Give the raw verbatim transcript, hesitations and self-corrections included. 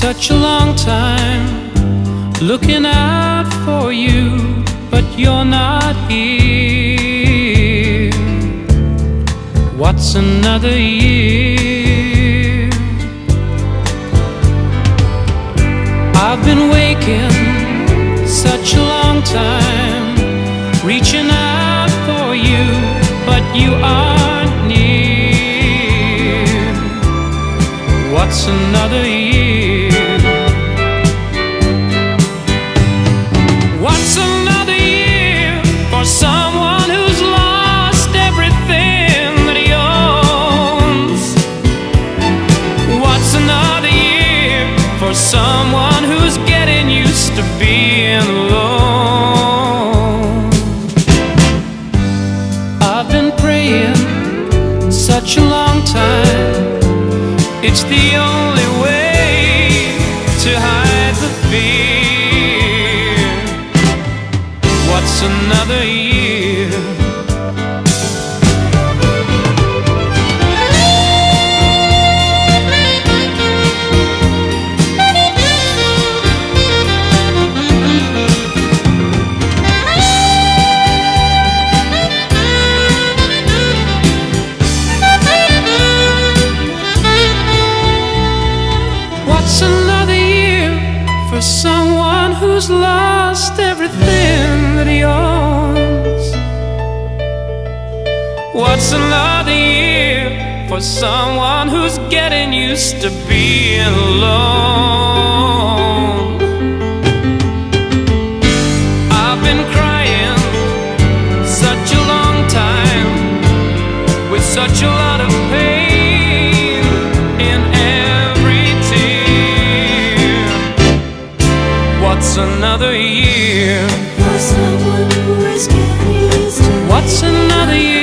such a long time looking out for you, but you're not here. What's another year? I've been waking such a long time, reaching out for you, but you aren't near. What's another year? What's another year for someone who's lost everything that he owns? What's another year for someone who's getting used to being alone? I've been praying such a long time, it's the only way to hide the fear. What's another year? What's another year for someone who's lost everything that he owns? What's another year for someone who's getting used to being alone? I've been crying such a long time, with such a lot of pain in every tear. What's another year? For someone who is getting used to What's another year?